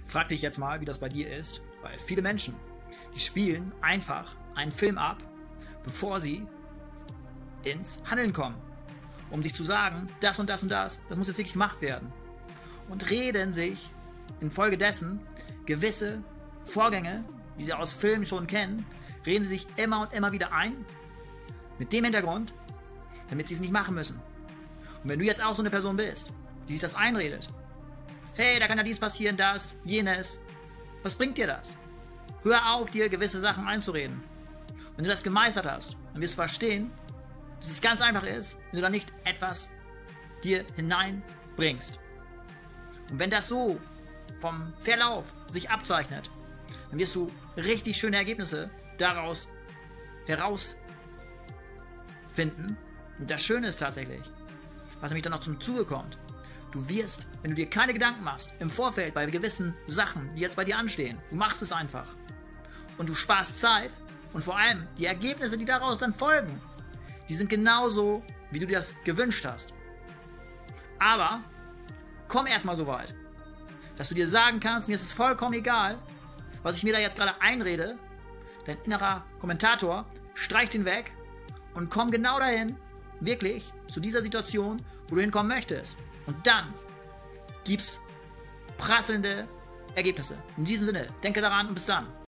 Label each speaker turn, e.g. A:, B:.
A: Frag dich jetzt mal, wie das bei dir ist, weil viele Menschen, die spielen einfach einen Film ab, bevor sie ins Handeln kommen, um sich zu sagen, das und das und das muss jetzt wirklich gemacht werden. Und reden sich infolgedessen gewisse Vorgänge, die sie aus Filmen schon kennen, reden sie sich immer und immer wieder ein, mit dem Hintergrund, damit sie es nicht machen müssen. Und wenn du jetzt auch so eine Person bist, die sich das einredet, hey, da kann ja dies passieren, das, jenes, was bringt dir das? Hör auf, dir gewisse Sachen einzureden. Wenn du das gemeistert hast, dann wirst du verstehen, dass es ganz einfach ist, wenn du da nicht etwas dir hineinbringst. Und wenn das so vom Verlauf sich abzeichnet, dann wirst du richtig schöne Ergebnisse daraus herausfinden. Und das Schöne ist tatsächlich, was nämlich dann noch zum Zuge kommt, du wirst, wenn du dir keine Gedanken machst, im Vorfeld bei gewissen Sachen, die jetzt bei dir anstehen, du machst es einfach. Und du sparst Zeit und vor allem die Ergebnisse, die daraus dann folgen, die sind genauso, wie du dir das gewünscht hast. Aber komm erstmal so weit, dass du dir sagen kannst, mir ist es vollkommen egal, was ich mir da jetzt gerade einrede. Dein innerer Kommentator streicht ihn weg und komm genau dahin, wirklich zu dieser Situation, wo du hinkommen möchtest. Und dann gibt's prasselnde Ergebnisse. In diesem Sinne, denke daran und bis dann.